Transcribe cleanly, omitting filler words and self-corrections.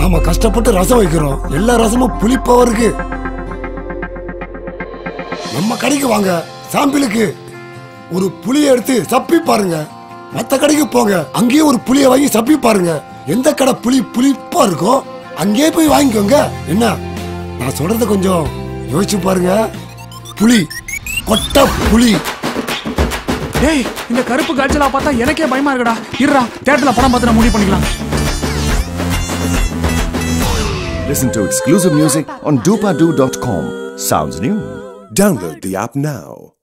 நாம கஷ்டப்பட்டு ரசம் வைக்கிறோம், எல்லா ரசமும் புளிப்பாவும் இருக்கு. நம்ம கடைக்கு வாங்க, சாம்பிளுக்கு ஒரு புளியை எடுத்து சப்பி பாருங்க. மத்த கடைக்கு போங்க, அங்கேயே ஒரு புளியை வாங்கி சப்பி பாருங்க. எந்த கடை புளிப்பா இருக்கோ அங்கேயே போய் வாங்கிக்கோங்க. என்ன நான் சொல்றத கொஞ்சம் யோசிச்சு பாருங்க. புளி கொட்டை புளி. டேய், இந்த கருப்பு காய்ச்சலா பார்த்தா எனக்கே பயமா இருக்குடா. இருடா, தியேட்டர்ல படம் பார்த்து முடிவு பண்ணிக்கலாம். Listen to exclusive music on dopadu.com. Sounds new. Download the app now.